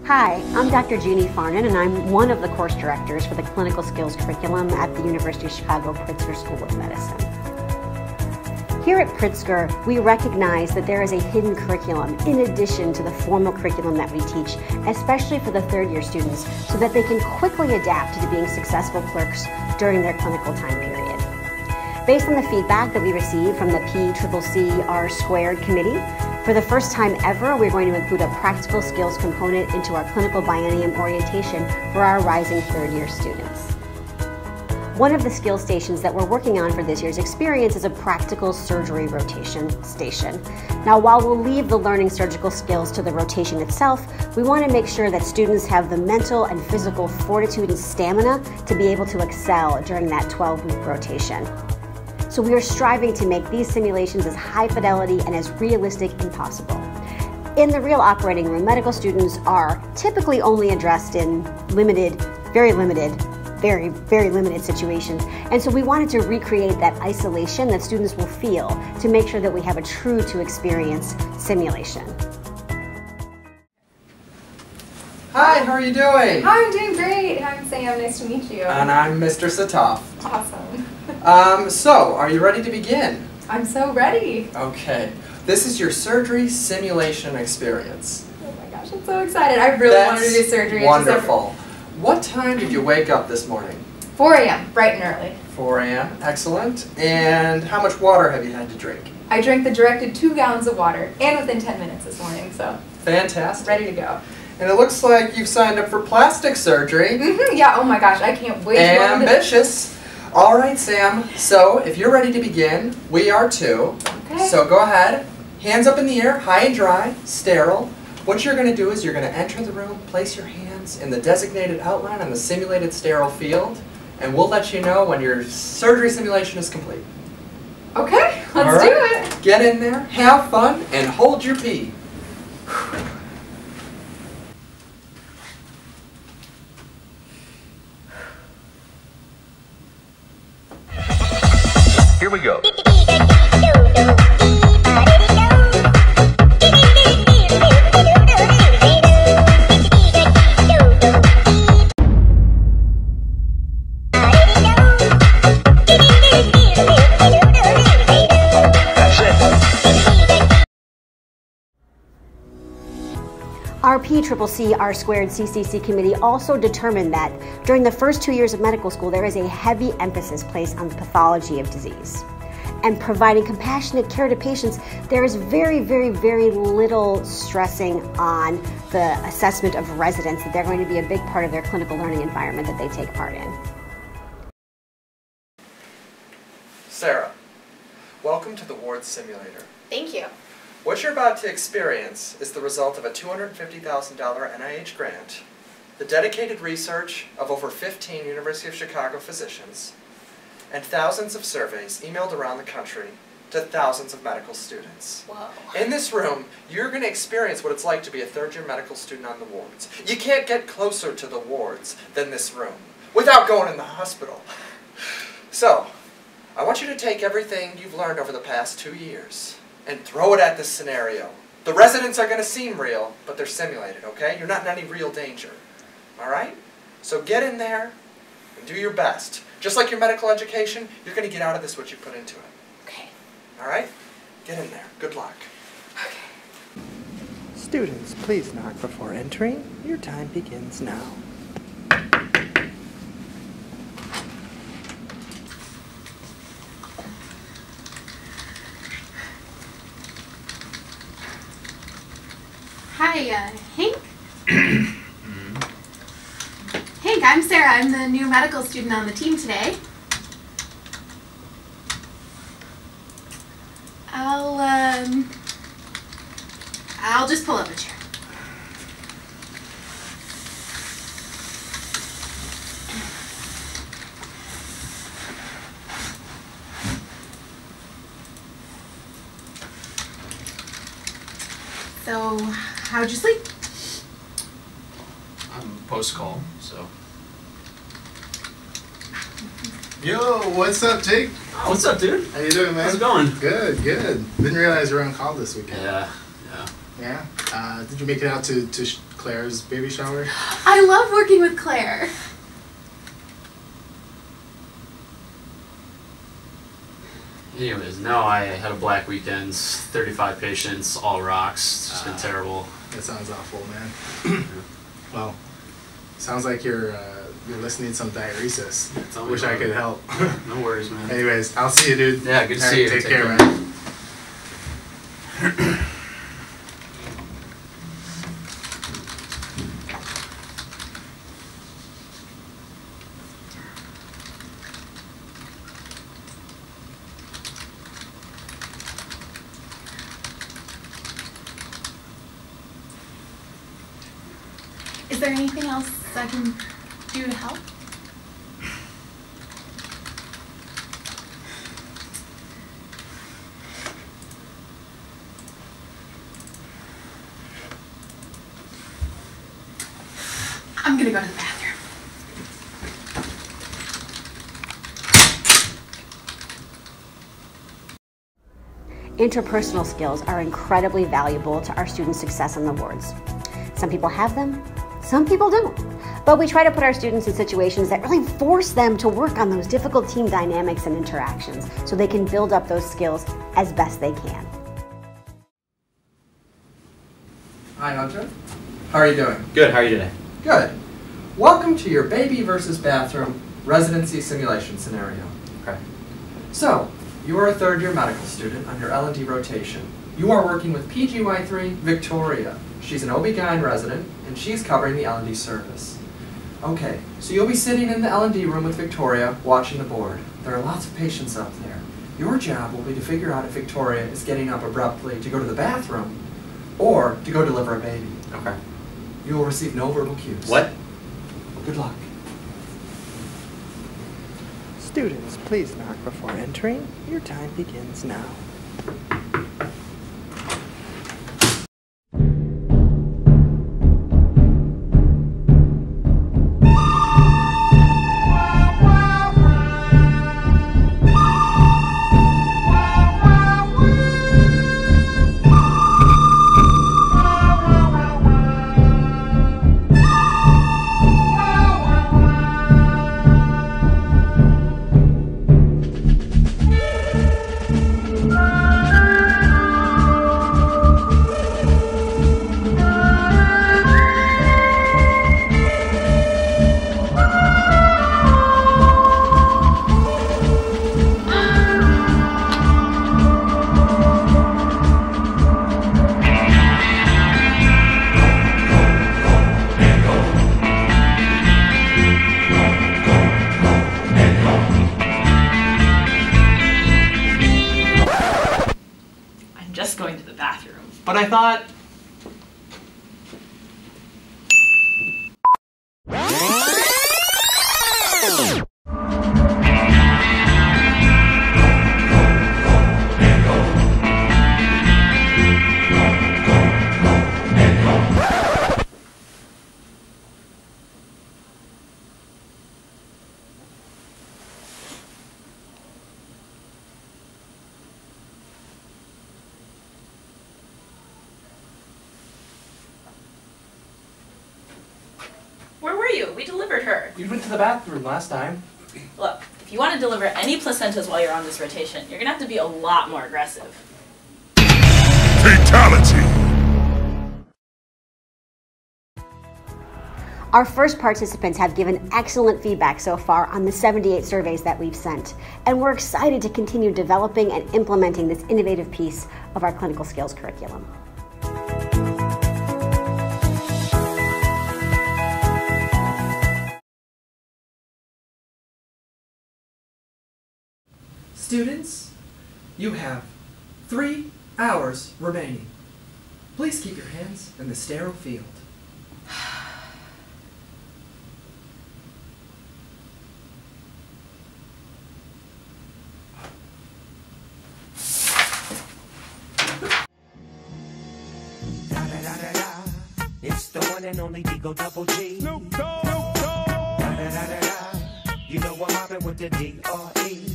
Hi, I'm Dr. Jeanne Farnan, and I'm one of the course directors for the Clinical Skills Curriculum at the University of Chicago Pritzker School of Medicine. Here at Pritzker, we recognize that there is a hidden curriculum in addition to the formal curriculum that we teach, especially for the third-year students, so that they can quickly adapt to being successful clerks during their clinical time period. Based on the feedback that we received from the PCCC Committee, for the first time ever, we're going to include a practical skills component into our clinical biennium orientation for our rising third-year students. One of the skill stations that we're working on for this year's experience is a practical surgery rotation station. Now, while we'll leave the learning surgical skills to the rotation itself, we want to make sure that students have the mental and physical fortitude and stamina to be able to excel during that 12-week rotation. So we are striving to make these simulations as high fidelity and as realistic as possible. In the real operating room, medical students are typically only addressed in very limited situations. And so we wanted to recreate that isolation that students will feel to make sure that we have a true to experience simulation. Hi, how are you doing? Hi, I'm doing great. I'm Sam. Nice to meet you. And I'm Mr. Satoff. Awesome. So, are you ready to begin? I'm so ready. Okay. This is your surgery simulation experience. Oh my gosh, I'm so excited. I really wanted to do surgery. Wonderful. What time did you wake up this morning? 4 a.m., bright and early. 4 a.m., excellent. And how much water have you had to drink? I drank the directed 2 gallons of water, and within 10 minutes this morning, so. Fantastic. Ready to go. And it looks like you've signed up for plastic surgery. Yeah, oh my gosh, I can't wait. Ambitious. All right, Sam. So, if you're ready to begin, we are too. Okay. So go ahead. Hands up in the air, high and dry, sterile. What you're going to do is you're going to enter the room, place your hands in the designated outline on the simulated sterile field, and we'll let you know when your surgery simulation is complete. Okay, let's do it. Get in there, have fun, and hold your pee. Here we go. Our PCCC committee also determined that during the first 2 years of medical school, there is a heavy emphasis placed on the pathology of disease. And providing compassionate care to patients, there is very little stressing on the assessment of residents, that they're going to be a big part of their clinical learning environment that they take part in. Sarah, welcome to the ward simulator. Thank you. What you're about to experience is the result of a $250,000 NIH grant, the dedicated research of over 15 University of Chicago physicians, and thousands of surveys emailed around the country to thousands of medical students. Whoa. In this room, you're going to experience what it's like to be a third-year medical student on the wards. You can't get closer to the wards than this room without going in the hospital. So, I want you to take everything you've learned over the past 2 years and throw it at this scenario. The residents are going to seem real, but they're simulated, okay? You're not in any real danger, all right? So get in there and do your best. Just like your medical education, you're going to get out of this what you put into it. Okay. All right? Get in there. Good luck. Okay. Students, please knock before entering. Your time begins now. Hi, Hank? Hank, I'm Sarah. I'm the new medical student on the team today. I'll just pull up a chair. So, how'd you sleep? I'm post-call, so. Yo, what's up, Jake? Oh, what's up, dude? How you doing, man? How's it going? Good, good. Didn't realize you were on call this weekend. Yeah. Yeah? Did you make it out to Claire's baby shower? I love working with Claire. Anyways, no, I had a black weekend, 35 patients, all rocks. It's just been terrible. That sounds awful, man. Well, sounds like you're listening to some diuresis. Yeah, Wish I could help. No worries, man. Anyways, I'll see you, dude. Yeah, good to see you. Take care, man. Is there anything else I can do to help? I'm gonna go to the bathroom. Interpersonal skills are incredibly valuable to our students' success on the wards. Some people have them, some people don't. But we try to put our students in situations that really force them to work on those difficult team dynamics and interactions so they can build up those skills as best they can. Hi, Hunter. How are you doing? Good, how are you today? Good. Welcome to your baby versus bathroom residency simulation scenario. Okay. So, you are a third-year medical student on your L&D rotation. You are working with PGY3 Victoria. She's an OB-GYN resident, and she's covering the L&D service. Okay, so you'll be sitting in the L&D room with Victoria, watching the board. There are lots of patients up there. Your job will be to figure out if Victoria is getting up abruptly to go to the bathroom, or to go deliver a baby. Okay. You will receive no verbal cues. What? Good luck. Students, please knock before entering. Your time begins now. Going to the bathroom. But I thought... Where were you? We delivered her. You went to the bathroom last time. Look, if you want to deliver any placentas while you're on this rotation, you're going to have to be a lot more aggressive. Fatality! Our first participants have given excellent feedback so far on the 78 surveys that we've sent, and we're excited to continue developing and implementing this innovative piece of our clinical skills curriculum. Students, you have 3 hours remaining. Please keep your hands in the sterile field. It's the one and only Digo Double G. Snoop Dogg. You know I'm mobbing with the D.R.E.